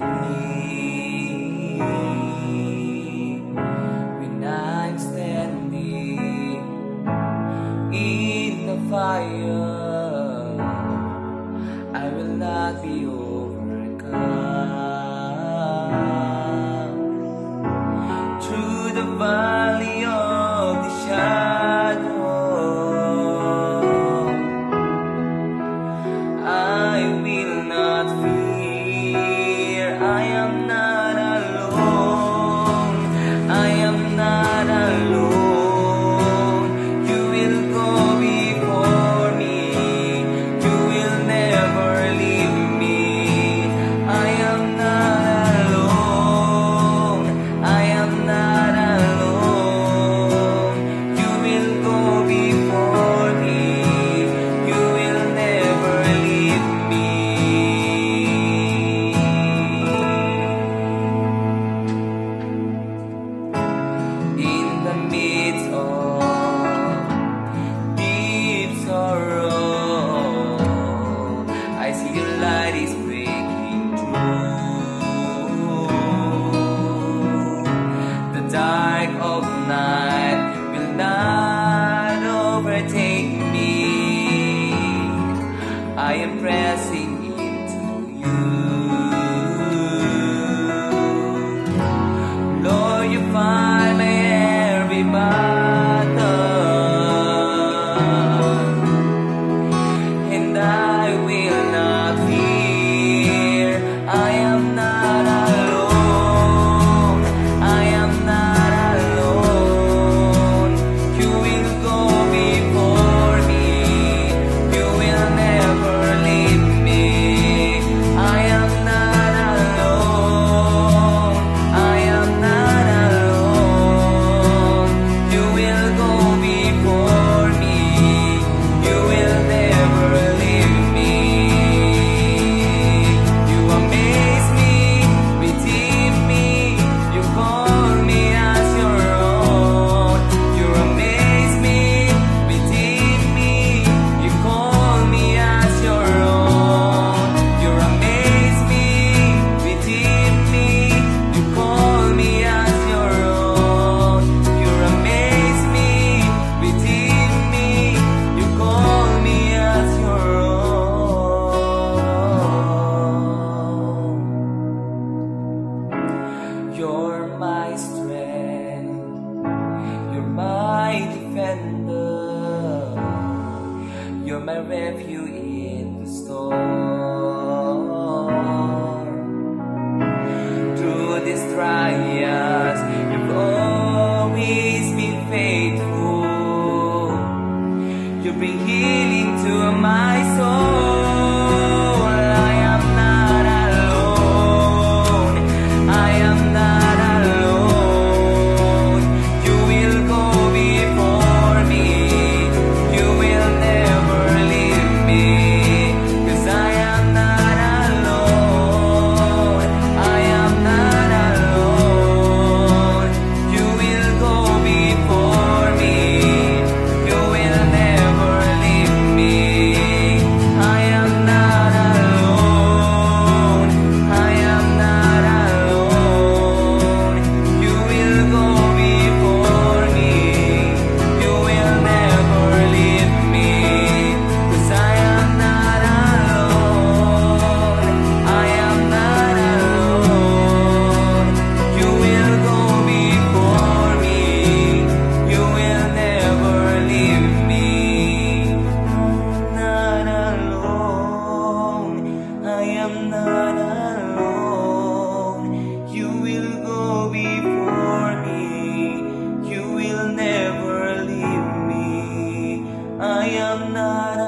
me when I'm standing in the fire. I will not be overcome. Through the valley of the shadow, I will not fear. I am not alone. I am not alone. You will go before me. You will never leave me. I am not alone. I am not alone. You will go before me. You will never leave me. In the midst of deep sorrow, I see your light is breaking through. The dark of night will not overtake me. I am pressing into you. Lord, you find my every battle, and I will not fear. I am not alone. I am not alone. You will go before me. You will never leave me. I am not alone. I am not alone. You will go before me. You will never leave me. You amaze me, redeem me. You call me as your own. You amaze me, redeem me. You call me as your own. You amaze me, redeem me. You call me as your own. You amaze me, redeem me. You call me as your own. You're my strength. You're my defender. You're my refuge in the storm. Through these trials, you've always been faithful. You bring healing to my soul. I am not alone. I am not alone. You will go before me. You will never leave me. 'Cause I am not alone. I am not alone. You will go before me. You will never leave me. I am not alone. I am not alone. You will go before me. You will never leave me. 'Cause I am not alone. I am not alone. You will go before me. You will never leave me. Not alone. I am not alone. You will go before me. You will never leave me. I am not